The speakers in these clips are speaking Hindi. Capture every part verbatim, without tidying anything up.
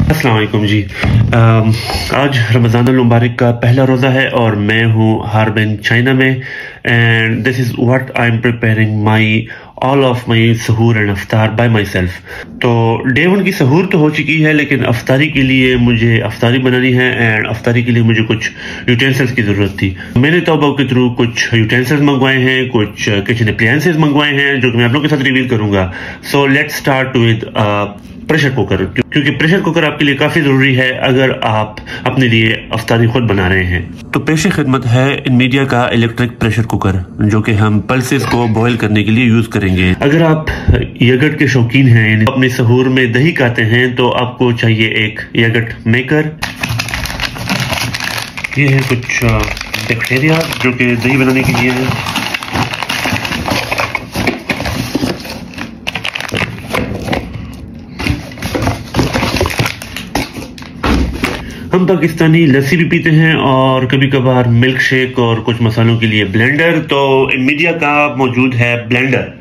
अस्सलाम वालेकुम जी। अम, आज रमज़ान मुबारक का पहला रोज़ा है और मैं हूँ हार्बिन चाइना में, and this is what I am preparing my all of my सहूर एंड अफ्तार बाय माई सेल्फ। तो डे वन की सहूर तो हो चुकी है, लेकिन अफ्तारी के लिए मुझे अफ्तारी बनानी है एंड अफ्तारी के लिए मुझे कुछ यूटेंसिल्स की ज़रूरत थी। मैंने तौबा के थ्रू कुछ यूटेंसिल्स मंगवाए हैं, कुछ किचन अप्लायंसेस मंगवाए हैं जो कि मैं आप लोगों के साथ रिवील करूंगा। So let's start with pressure cooker, क्योंकि प्रेशर कुकर आपके लिए काफ़ी ज़रूरी है अगर आप अपने लिए अफ्तारी खुद बना रहे हैं। तो पेश खिदमत है इनमीडिया का इलेक्ट्रिक प्रेशर कुकर, जो कि हम पल्सेस को बॉईल करने के लिए यूज़ करेंगे। अगर आप यगर्ट के शौकीन हैं, अपने सहूर में दही खाते हैं, तो आपको चाहिए एक यगर्ट मेकर। ये है कुछ बैक्टीरिया जो कि दही बनाने के लिए है। हम पाकिस्तानी लस्सी भी पीते हैं और कभी कभार मिल्क शेक और कुछ मसालों के लिए ब्लेंडर। तो इनमीडिया का मौजूद है ब्लेंडर।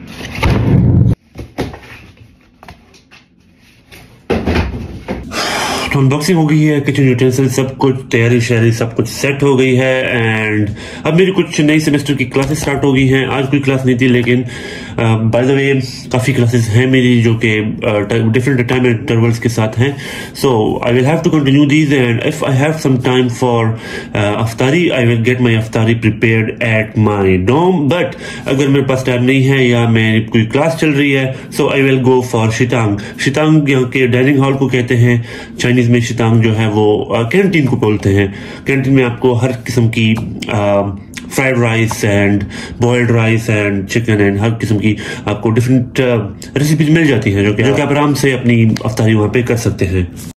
तो अनबॉक्सिंग हो गई है, किचन यूटेंसिल सब कुछ तैयारी शैयारी सब कुछ सेट हो गई है। एंड अब मेरी कुछ नई सेमेस्टर की क्लासेस स्टार्ट हो गई हैं। आज कोई क्लास नहीं थी, लेकिन बाय द वे काफ़ी क्लासेस हैं मेरी जो कि डिफरेंट टाइम इंटरवल्स के साथ हैं। So I will have to continue these, and if I have some time for अफ्तारी आई विल गेट माई अफ्तारी prepared at my dorm. But अगर मेरे पास टाइम नहीं है या मेरी कोई क्लास चल रही है, सो आई विल गो फॉर शितांग। शितांग यहाँ के डाइनिंग हॉल को कहते हैं, चाइनीज में शितांग जो है वो कैंटीन को बोलते हैं। कैंटीन में आपको हर किस्म की fried rice and boiled rice and chicken and हर किस्म की आपको डिफरेंट रेसिपीज मिल जाती हैं, जो कि जो कि आप आराम से अपनी अफ्तारी वहाँ पे कर सकते हैं।